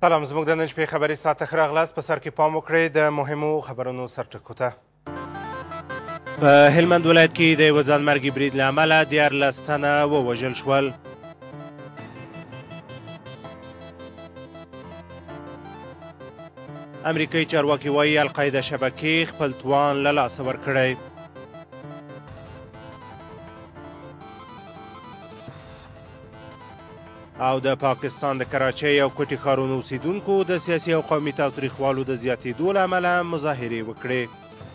سلام، زموږ د نن شپې خبري ساعت ته ښه راغلاست. په سر کې پام وکړئ د مهمو خبرونو سرټکو ته. په هلمند ولایت کې د یوه ځانمرګي برید له امله 14 تنه ووژل شول. امریکایي چارواکي وایي القاعده شبکې خپل توان له لاسه ورکړی. او د پاکستان د کراچۍ او کوټي ښارونو اوسیدونکو د سیاسي او قومي تاوتریخوالو د زیاتېدو له امله مظاهرې وکړې.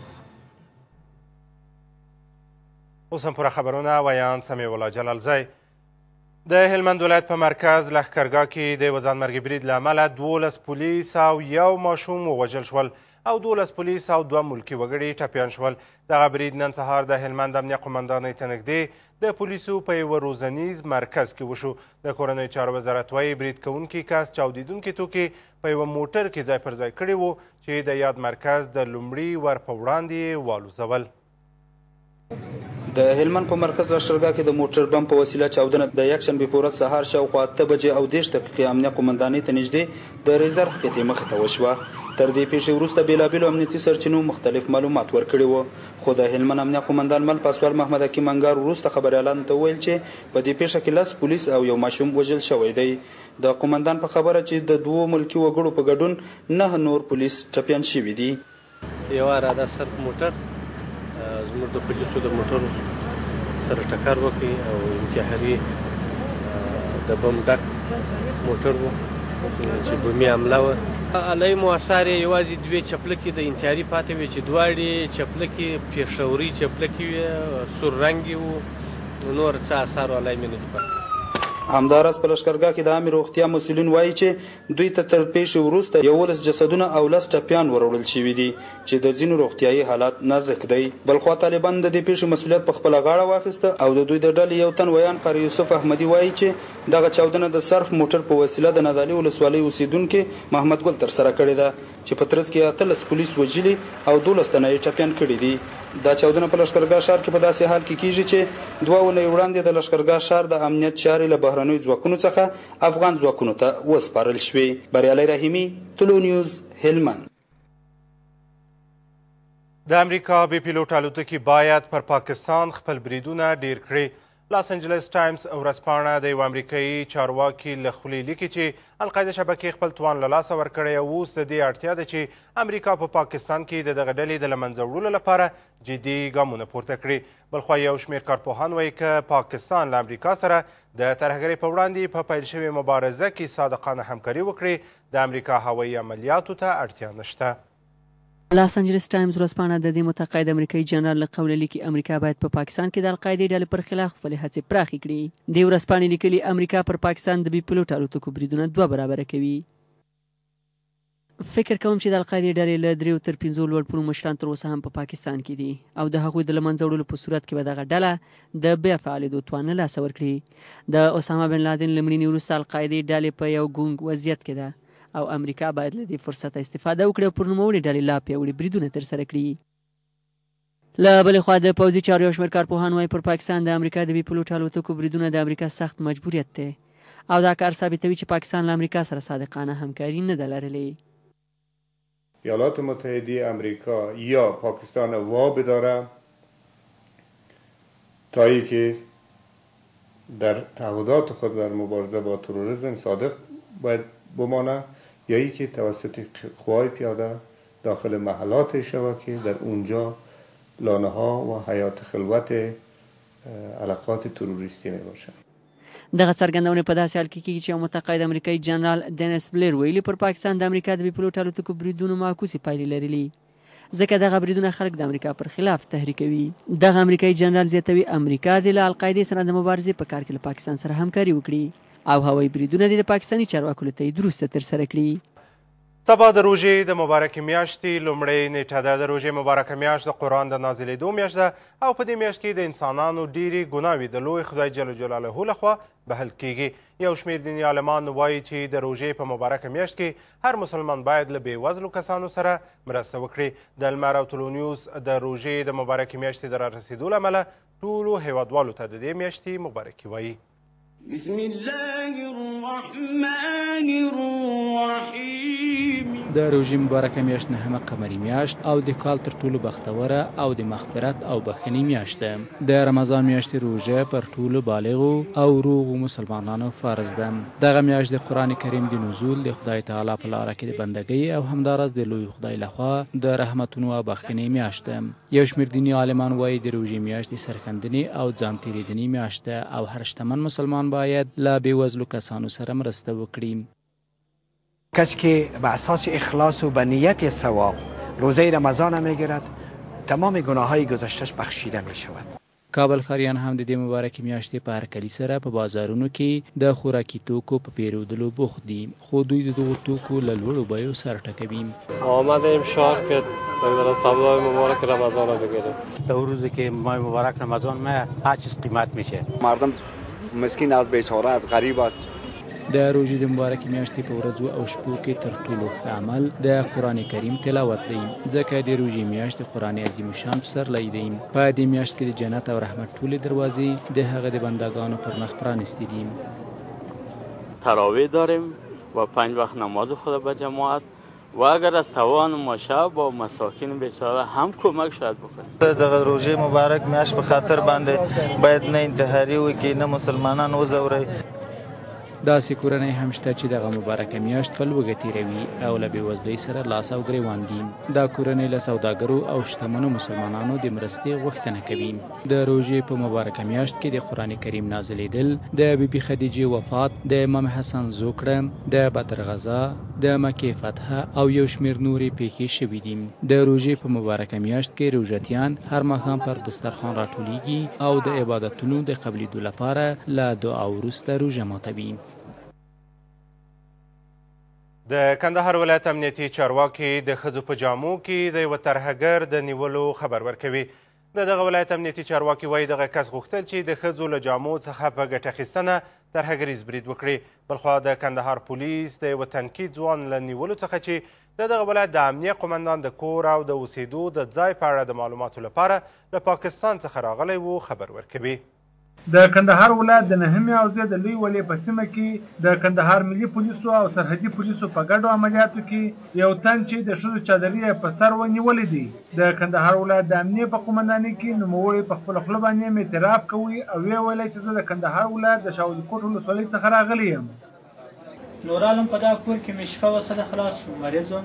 اوس هم پوره خبرونه ویان سمیع الله جلالزی. د هلمند ولایت په مرکز لښکرګاه کې د یوه ځانمرګي برید له امله 12 پولیس او یو ماشوم ووژل شول او 12 پولیس او 2 ملکي وګړي ټپیان شول. دغه برید نن سهار د هلمند امنیه قمندانۍ ته نږدې د پولیسو په یوه روزنیز مرکز کې وشو. د کورنیو چارو وزارت وایي برید کوونکي کس چاودېدونکي توکي په یوه موټر کې ځای پر ځای کړي وو چې د یاد مرکز د لومړي ور په وړاندې یې والوزول. د هلمند په مرکز لښکرګاه کې د موټر بم په وسیله چاودنه د یکشنبې په ورځ سهار شاوخوا 8 بجې او 10 دقیقې امنیه قمندانۍ ته نږدې د ریزرف قطعې مخې ته وشوه. تر دې پیښې وروسته بېلابېلو امنیتي سرچینو مختلف معلومات ورکړي وو، خو د هلمند امنیه قمندان مل پاسوال محمد حکیم انګار وروسته خبریالانو ته وویل چې په دې پیښه کې 10 پولیس او یو ماشوم وژل شوی دی. د قمندان په خبره چې د 2 ملکي وګړو په ګډون 9 نور پولیس ټپیان شوي دي. یو اراده سر موټر زموږ د پولیسو د موټر سره ټکر وکړي او انتحاري د بم ډک موټر و چې بمي حمله وه. علی مؤثر یې یوازې 2 چپلکې د انتحاري پاتې وې چې دواړې چپلکې پېښوري چپلکې وې، سور رنګې وو، نور څه اثار علی مې نه دي پاتې. همداراز په لښکرګاه کې د عامې روغتیا مسؤلین وایي چې دوی ته تر پیښې وروسته 11 جسدونه او 10 ټپیان وروړل شوي دي چې د ځینو روغتیایي حالات نازک دی. بلخوا طالبان د دې پیښې مسؤلیت په خپله غاړه واخیسته او د دوی د ډلې یو تن ویان قاری یوسف احمدي وایي چې دغه چاودنه د صرف موټر په وسیله د نادعلي ولسوالۍ اوسیدونکي محمد ګل ترسره کړې ده چې په ترڅ کې 18 پولیس وژلي او 12 تنه یې ټپیان کړي دي. دا چاودنه په لښکرګاه ښار کې په داسې حال کې کیږي چې 2 اونۍ وړاندې د لښکرګاه ښار د امنیت چارې له بهرنیو ځواکونو څخه افغان ځواکونو ته وسپارل شوې. بریالي رحیمي، طلوع نیوز، هلمند. د امریکا بې پیلوټ الوتکې باید پر پاکستان خپل بریدونه ډیر کړي. لاس انجلس ټایمز ورځپاڼه د یو امریکایي چارواکي له خولې لیکي چې القاعده شبکې خپل توان له لاسه ورکړی او اوس د دې اړتیا ده چې امریکا په پاکستان کې د دغه ډلې د له منځه وړلو لپاره جدي ګامونه پورته کړي. بلخوا یو شمېر کارپوهان وایي که پاکستان له امریکا سره د ترهګرۍ په وړاندې په پیل شوې مبارزه کې صادقانه همکاري وکړي، د امریکا هوایي عملیاتو ته اړتیا نشته. لاس انجلس ټایمز ورځپاڼه د دې متقاعد امریکایي جنرال له قوله لیکي امریکا باید په پاکستان کې د القاعدې ډلې پر خلاف خپلې هڅې پراخې کړي. دې ورځپاڼې لیکلي امریکا پر پاکستان د بې پیلوټ الوتکو بریدونه 2 برابره کوي. فکر کوم چې د القاعدې ډلې له 3 تر 5 لوړ پوړو مشران تر اوسه هم په پاکستان کې دي او د هغوی د له منځه وړلو په صورت کې به دغه ډله د بیا فعالېدو توان له لاسه ورکړي. د اسامه بن لادن له مړینې وروسته القاعدې ډلې په یو ګونګ وضعیت کې ده او امریکا باید له دې فرصته استفاده وکړي او پر نوموړې ډلې لا پیاوړي بریدونه ترسره کړي. له بلې خوا د پوځي چارو یو شمېر کارپوهان وایي پر پاکستان د امریکا د بې پیلوټ الوتکو بریدونه د امریکا سخت مجبوریت دی او دا کار ثابتوي چې پاکستان له امریکا سره صادقانه همکاري نه ده لرلې. ایالات متحده امریکا یا پاکستان وا بداره تا اینکه در تعهدات خود در مبارزه با تروریسم صادق باید بمانه یا ای که توسط قوای پیاده داخل محلات شبکه در اونجا لانه ها و حیات خلوت علاقات تروریستی می باشند. دغه څرګندونې په داسې حال کې کېږي چې یو متقاعد امریکایي جنرال ډینس بلیر ویلي پر پاکستان د امریکا د بې پیلوټ الوتکو بریدونو معکوسې پایلې لرلي ځکه دغه بریدونه خلک د امریکا پر خلاف تحریکوي. دغه امریکایي جنرال زیاتوي امریکا د له القاعدې سره د مبارزې په کار کې له پاکستان سره همکاري وکړي او هوایي بریدونه د پاکستاني چارواکو له تایید وروسته ترسره کړي. سبا د روژې د مبارکې میاشتې لومړۍ نیټه ده. د روژې مبارکه میاشت د قرآن د نازلېدو میاشت ده او په دې میاشت کې د انسانانو ډېرې ګناوې د لوی خدای جل جلاله لخوا بخښل کیږي. یو شمېر دیني عالمان وایي چې د روژې په مبارکه میاشت کې هر مسلمان باید له بېوزلو کسانو سره مرسته وکړي. د لمر او طلوع نیوز د روژې د مبارکې میاشتې د رارسېدو له امله ټولو هیوادوالو ته د دې میاشتې مبارکي وایي. بسم الله الرحمن الرحیم. الرحيم. د روژې مبارکه میاشت نهمه قمري میاشت او د کال تر ټولو بختوره او د مغفرت او بخښنې میاشت ده. د رمضان میاشتې روژه پر ټولو بالغو او روغو مسلمانانو فرض ده. دغه میاشت د قرآن کریم د نزول د خدای تعالی په لاره کې د بندګۍ او همداراز د لوی خدای لخوا د رحمتونو او بخښنې میاشت ده. یو شمېر دیني عالمان وایي د روژې میاشت د سرښندنې او ځان تېرېدنې میاشت ده او هر شتمن مسلمان باید له بېوزلو کسانو سره مرسته وکړي. کسی که به اساس اخلاص و به نیت ثواب روزه رمضان میگیرد تمام گناههای گذشتهش بخشیده می شود. کابل ښاریان هم د دې مبارکې میاشتې په هرکلي سره په بازارونو کې د خوراکي توکو په پیرودلو بوخت دي، خو دوی د دغو توکو له لوړو بیو سر ټکوي. آمدیم شهر که در سودای مبارک رمضان را بگیریم. در روزی که ماه مبارک رمضان ما هر چیز قیمت میشه. مردم مسکین از بیچاره از غریب است. د روژې د مبارکې میاشتې په ورځو او شپو کې تر ټولو ښه عمل د قرآن کریم تلاوت دی، ځکه د روژې میاشت د قرآن عظیم الشان پسرلی دی. په دې میاشت کې د جنت او رحمت ټولې دروازې د هغه د بندگانو پر مخ پرانستې دي. تراویح داریم و 5 وقت نماز خدا به جماعت و اگر از توان ما شب با مساکین بیچاره هم کمک شاید بکنیم. دغه روژې مبارک میاشت په خاطر باندې باید نه انتحاري وکړي، نه مسلمانان وځوري. داسې کورنۍ هم شته چې دغه مبارکه میاشت په لوږه تېروي او له بېوزلۍ سره لاس او ګرېوان دي. دا کورنۍ له سوداګرو او شتمنو مسلمانانو د مرستې غوښتنه کوي. د روژې په مبارکه میاشت کې د قرآن کریم نازلېدل، د بیبي خدیجې وفات، د امام حسن زوکړه، د بدر غزا، د مکې فتح او یو شمېر نورې پیښې شوي دي. د روژې په مبارکه میاشت کې روژتیان هر ماښام پر دسترخوان راټولیږي او د عبادتونو د قبلېدو لپاره له دعا وروسته روژه ماتوي. د کندهار ولایت امنیتي چارواکي د ښځو په جامو کې د یوه ترهګر د نیولو خبر ورکوي. د دغه ولایت امنیتي چارواکي وایي دغه کس غوښتل چې د ښځو له جامو څخه په ګټه اخیستنه ترهګریز برید وکړي. بلخوا د کندهار پولیس د یوه تنکي ځوان له نیولو څخه چې د دغه ولایت د امنیه قمندان د کور او د اوسېدو د ځای په اړه د معلوماتو لپاره له پاکستان څخه راغلی و خبر ورکوي. د کندهار ولایت د نهمې حوزې د لوی ولې په سیمه کې د کندهار ملي پولیسو او سرحدي پولیسو په ګډو عملیاتو کې یو تن چې د ښځو چادري په سر ونیولی دی. د کندهار ولایت د امنیې په قومندانۍ کې نوموړی په خپله خوله باندې اعتراف کوي او ویې ویلی چې زه د کندهار ولایت د شاولکوټ ولسوالۍ څخه راغلی یم. نورالم په دا کور کې مې شپه وه سره خلاص مریض وم،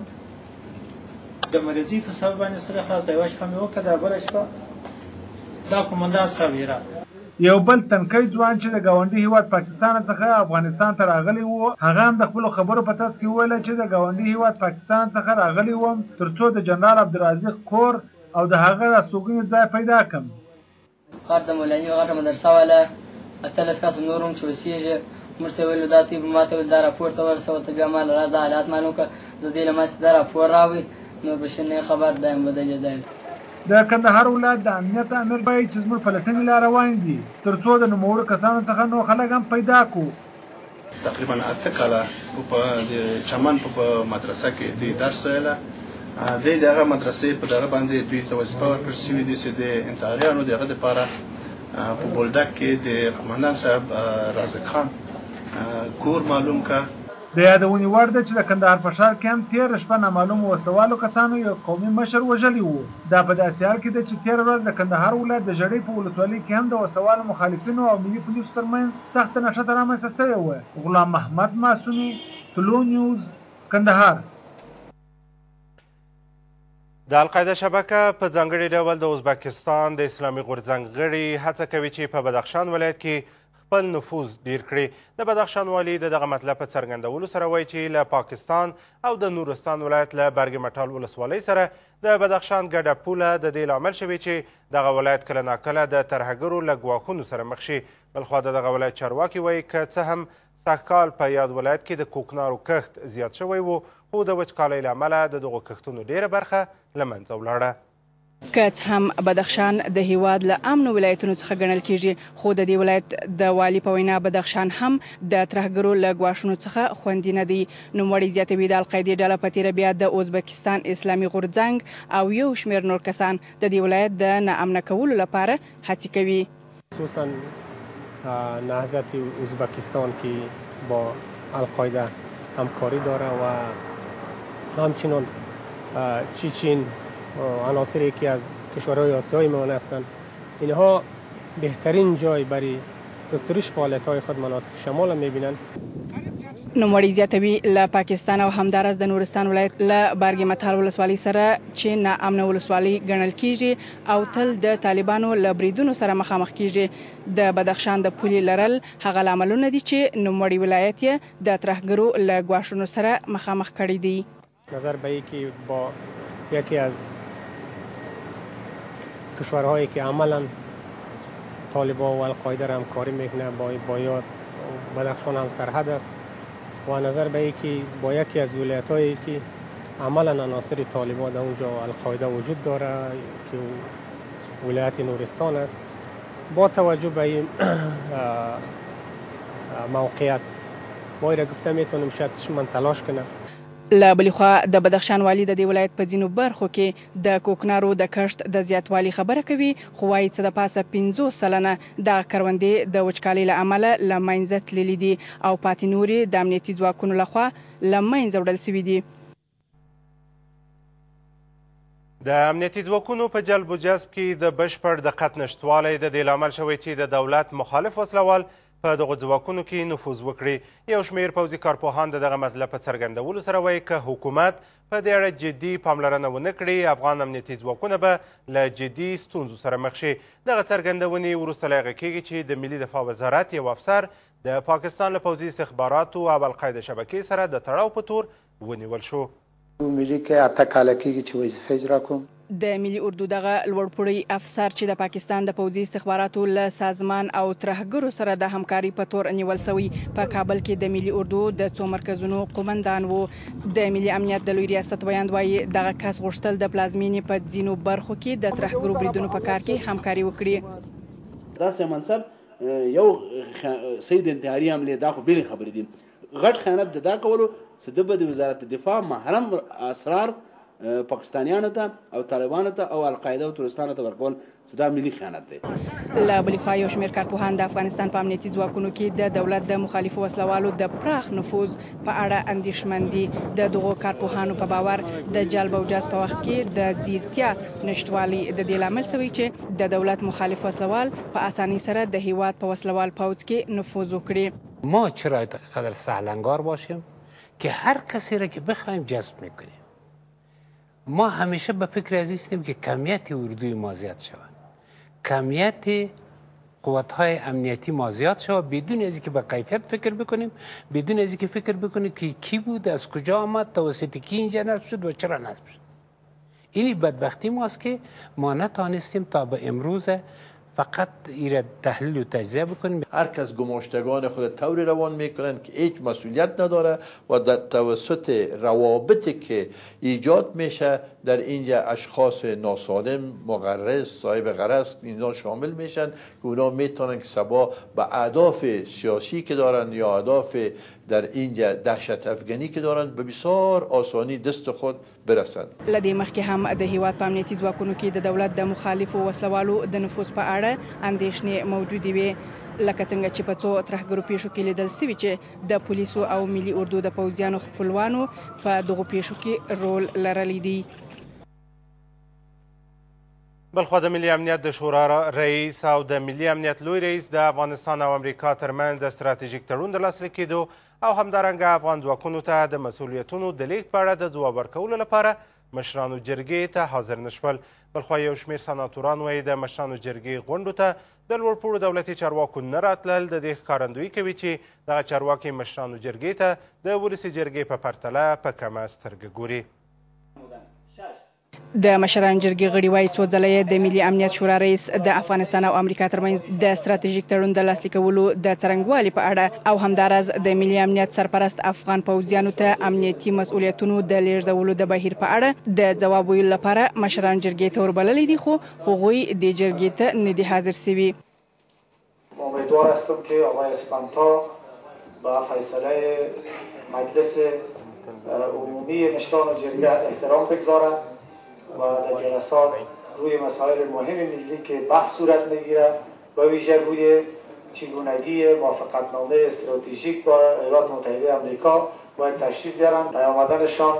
د مریضۍ په سبب باندې سره خلاص د یوه شپه مې وکړه، دا بله شپه دا قومندان صاحب یې راغی. یو بل تنکی ځوان چې د ګاونډي هیواد پاکستان څخه افغانستان ته راغلی و، هغه هم د خپلو خبرو په ترڅ کې وویل چې د ګاونډي هیواد پاکستان څخه راغلی وم ترڅو د جنرال عبدالرازق کور او د هغه د استوګنې ځای پیدا کړم. غټه مولاني غټه مدرسه والا 18 کسه نور هم چې اوسېږي موږ ته ویلو دا ته ما ته ویل دا راپور ته ورسوه ته بیا ما له دا حالات معلوم کړه زه دې له ماسې دا راپور راوړي نور به شنې خبر دا یم بدلې دی. د کندهار ولایت د امنیت امیر وایي چې زموږ پلټنې لا روان دي ترڅو د نوموړو کسانو څخه نور خلک هم پیدا کړو. تقریبا 8 کاله په چمن په مدرسه کې د درس ویله د هغه مدرسې په دغه باندې دوی ته وظیفه ورکړل شوې ده چې د انتحاریانو د هغه دپاره په بولدک کې د قمندان صاحب رازق خان کور معلوم که. د یادونې وړ ده چې د کندهار په ښار کې هم تېره شپه نامعلومو وسوالو کسانو یو قومي مشر وژلی و. دا په داسې حال کې ده چې تېره ورځ د کندهار ولایت د ژړۍ په ولسوالۍ کې هم د وسوالو مخالفینو او ملي پولیسو ترمنځ سخته نښته رامنځته شوې وه. غلام محمد معصومي، طلوع نیوز، کندهار. د القاعده شبکه په ځانګړي ډول د ازبکستان د اسلامي غورځنګ غړي هڅه کوي چې په بدخشان ولایت کې خپل نفوذ ډیر کړي. د بدخشان والي د دغه مطلب په څرګندولو سره وایي چې له پاکستان او د نورستان ولایت له برګ مټال ولسوالۍ سره د بدخشان ګډه پوله د دې لامل شوې چې دغه ولایت کله ناکله د ترهګرو له ګواښونو سره مخ شي. بلخوا د دغه ولایت چارواکي وایي که څه هم سږکال په یاد ولایت کې د کوکنارو کښت زیات شوی و خو د وچکالۍ له امله د دغو کښتونو ډیره برخه له منځه ولاړه. که هم بدخشان د هیواد له امنو ولایتونو څخه ګڼل کیږي خو د دې ولایت د والي په وینا بدخشان هم د ترهګرو له ګواښونو څخه خوندي نه دی. نوموړی زیاتوي د القاعدې ډله په تېره بیا د ازبکستان اسلامي غورځنګ او یو شمېر نور کسان د دې ولایت د ناامنه کولو لپاره هڅې کوي. خصوصا نهضت ازبکستان که با القاعده همکاری داره و همچنان چین عناصری که از کشورهای آسیایی میان هستند، اینها بهترین جای برای گسترش فعالیت‌های خود مناطق شمال می‌بینند. نوموړی زیاتوي له پاکستان او همدارس د نورستان ولایت له بارګ متال ولسوالۍ سره چې ناامنه ولسوالۍ ګڼل کیږي او تل د طالبانو له بریدونو سره مخامخ کیږي. د بدخشان د پولې لرل هغه لاملونه دي چې نوموړی ولایت یې د ترهګرو له ګواښونو سره مخامخ کړی دی. نظر به که با یکی از کشورهایی که عملا طالبان و القاعده را همکاری میکنه با یا بدخشان هم سرحد است و نظر به که با یکی از ولایت‌هایی که عملا عناصر طالبان در اونجا القاعده وجود داره که ولایت نورستان است، با توجه به این موقعیت ما را گفته میتونیم شاید دشمن تلاش کنه. له بلې خوا د بدخشان والي د دې ولایت په ځینو برخو کې د کوکنارو د کښت د زیاتوالي خبره کوي، خو وایي څه د پاسه 50 سلنه دغه کروندې د وچکالۍ له امله له منځه تللي دي او پاتې نورې د امنیتي ځواکونو لخوا له منځه وړل سوي دي. د امنیتي ځواکونو په جلب و جذب کې د بشپړ دقت نشتوالی د دې لامل شوی چې د دولت مخالف وسلوال په دغو ځواکونو کې نفوذ وکړي. یو شمېر پوځي کارپوهان د دغه مطلب په څرګندولو سره وایي که حکومت په دې اړه جدي پاملرنه ونه کړي، افغان امنیتي ځواکونه به له جدي ستونزو سره مخ شي. دغه څرګندونې وروسته له هغه کېږي چې د ملي دفاع وزارت یو افسر د پاکستان له پوځي استخباراتو او القاعده شبکې سره د تړاو په تور ونیول شو. ملي کې اته کاله کېږي چې وظیفه اجرا کوم. د ملي اردو دغه لوړپوړی افسر چې د پاکستان د پوځي استخباراتو له سازمان او ترهګرو سره د همکاري په تور نیول شوی په کابل کې د ملي اردو د څو مرکزونو قومندان وو. د ملي امنیت د لوی ریاست بیان وایي دغه کس غوښتل د پلازمینې په ځینو برخو کې د ترهګرو بریدونو په کار کې همکاري وکړي. داسې منصب یو سید انتحاري حملې دا خو بېلې خبرې دي. غټ خیانت د دا کولو چې د به د وزارت دفاع محرم اسرار پاکستانیانو ته او طالبانو ته او القاعده او ترکستان ته ورکول چې دا ملي خیانت دی. له بلې خوا یو شمېر کارپوهان د افغانستان په امنیتي ځواکونو کې د دولت د مخالفو وسلوالو د پراخ نفوذ په اړه اندېښمن دي. د دغو کارپوهانو په باور د جلب او جذب په وخت کې د ځیرتیا نشتوالی د دې لامل شوی چې د دولت مخالف وسلوال په اسانۍ سره د هیواد په وسلوال پوځ کې نفوذ وکړي. ما چرا قدر سهلنگار باشیم که هر کسی را که بخوایم جذب میکنیم. ما همیشه به فکر از هستیم که کمیت اردوی ما زیاد شود، کمیت قوت‌های امنیتی ما زیاد شود، بدون از اینکه به کیفیت فکر بکنیم، بدون از اینکه فکر بکنیم که کی بود، از کجا آمد، توسط کی اینجا نصب شد و چرا نصب شد. اینی بدبختی ماست که ما نتانستیم تا به امروز فقط ایره تحلیل و تجزیه بکنیم. هر کس گماشتگان خود طوری روان میکنند که هیچ مسئولیت نداره و در توسط روابطی که ایجاد میشه در اینجا اشخاص ناسالم، مغرض، صاحب غرض اینا شامل میشن که اونا میتونن که سبا به اهداف سیاسی که دارن یا اهداف در اینجا دهشت افغانی که دارن به بسیار آسانی دست خود برسند. لدې مخکې هم د هیواد په امنیتي ځواکونو کې د دولت د مخالفو وسلوالو د نفوذ په اړه اندېښنې موجودې وې، لکه څنګه چې په څو ترهګرو پیښو کې لیدل سوي چې د پولیسو او ملي اردو د پوځیانو خپلوانو په دغو پیښو کې رول لرلی دی. بلخوا د ملي امنیت د شورا رئیس او د ملي امنیت لوی رئیس د افغانستان او امریکا ترمنځ د ستراتیژیک تړون د لاسلیک کېدو او همدارنګه افغان ځواکونو ته د مسؤلیتونو د لیږد په اړه د ځواب ورکولو لپاره مشرانو جرګې ته حاضر نه شول. بلخوا یو شمېر سناتوران وایي د مشرانو جرګې غونډو ته د لوړپوړو دولتي چارواکو نه راتلل د دې ښکارندویي کوي چې دغه چارواکي مشرانو جرګې ته د ولسي جرګې په پرتله په کمه سترګه ګوري. د مشران جرګې غړي وایي څو ځله یې د ملي امنیت شورا رئیس د افغانستان او امریکا ترمنځ د ستراتیژیک تړون د لاسلیکولو د څرنګوالي په اړه او همداراز د ملي امنیت سرپرست افغان پوځیانو ته امنیتي مسؤلیتونو د لیږدولو د بهیر په اړه د ځواب ویلو لپاره مشران جرګې ته وربللي دي، خو هغوی د جرګې ته نه دي حاضر سوي. امیدوار هستم که آقای اسپانتا به فیصله مجلس عمومی مشران جرګه احترام بگذارد و در جلسات روی مسائل مهم ملی که بحث صورت میگیره و ویژه روی چگونگی موافقتنامه استراتژیک با ایالات متحده آمریکا باید تشریف بیارن. نیامدنشان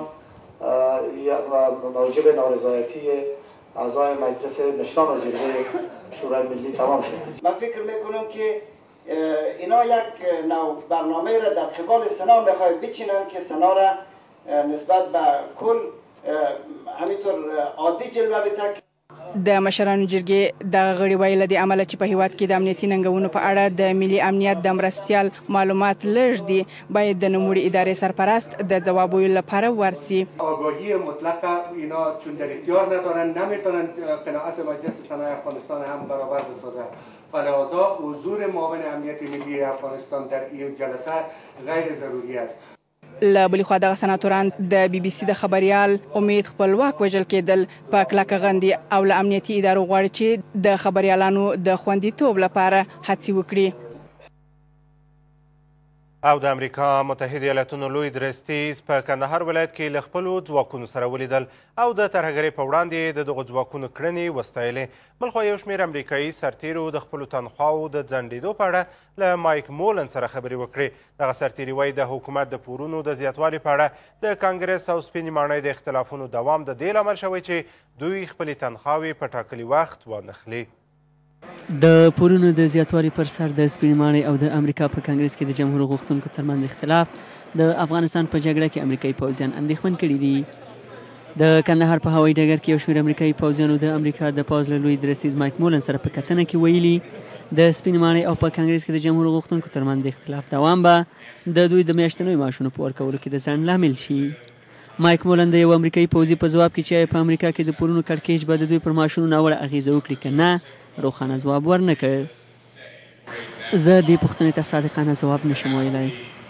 موجب نارضایتی اعضای مجلس مشران و جرگه شورای ملی تمام شد. من فکر میکنم که اینا یک نوع برنامه را در قبال سنا میخواهد بچینن که سنا را نسبت به کل همینطور عادي جلوه بده. د مشرانو جرګې دغه غړي ویل د عمله چې په هیواد کې د امنیتي ننګونو په اړه د ملي امنیت د مرستیال معلومات لږ دي، باید د نوموړي ادارې سرپرست د ځواب ویلو لپاره ورسي. آگاهی مطلقه اینا چون در اختیار ندارن، نمیتونن قناعت مجلس سنای افغانستان هم برابر بسازن. فلذا حضور معاون امنیت ملی افغانستان در این جلسه غیر ضروری است. له بلې خوا دغه سناتوران د بي بي سي د خبریال امید خپلواک وژل کېدل په کلکه غندي او له امنیتي ادارو غواړي چې د خبریالانو د خوندیتوب لپاره هڅې وکړي. او د امریکا متحده ایالاتونو لوی درستیز په کندهار ولایت کې له خپلو ځواکونو سره ولیدل او د ترهګرۍ په وړاندې د دغو ځواکونو کړنې وستایلې. بلخوا یو شمېر امریکایي سرتیرو د خپلو تنخواو د ځنډېدو په اړه له مایک مولن سره خبرې وکړې. دغه سرتیري وایي د حکومت د پورونو د زیاتوالي په اړه د کانګرس او سپینې ماڼۍ د اختلافونو دوام د دې لامل شوی چې دوی خپلې تنخواوې په ټاکلي وخت وانخلي. د پورونو د زیاتوالي پر سر د سپینې ماڼۍ او د امریکا په کانګرس کې د جمهور غوښتونکو ترمنځ اختلاف د افغانستان په جګړه کې امریکایي پوځیان اندېښمن کړي دي. د کندهار په هوایي ډګر کې یو شمېر امریکایي پوځیانو د امریکا د پوځ له لوی درستیز مایک مولن سره په کتنه کې ویلي د سپینې ماڼۍ او په کانګرس کې د جمهور غوښتونکو ترمنځ د اختلاف دوام به د دوی د میاشتنیو معاشونو په ورکولو کې د ځنډ لامل شي. مایک مولن د یو امریکایي پوځي په ځواب کې چې په امریکا کې د پورونو کړکېچ به د دوی پر معاشونو ناوړه اغېزه وکړي که نه روښانه ځواب ورنه کړ. زه دې پوښتنې ته صادقانه ځواب نشم ویلی.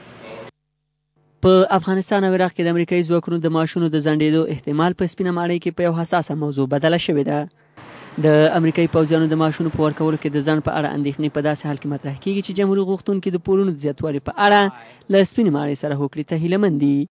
په افغانستان او عراق کې د امریکایي ځواکونو د معاشونو د ځنډېدو احتمال په سپینه ماڼۍ کې په یو حساسه موضوع بدله شوې ده. د امریکایي پوځیانو د معاشونو په ورکولو کې د ځنډ په اړه اندېښنې په داسې حال کې مطرح کېږي چې جمهوري غوښتونکي د پورونو د زیاتوالي په اړه له سپینې ماڼۍ سره هوکړې ته هیله مند دي.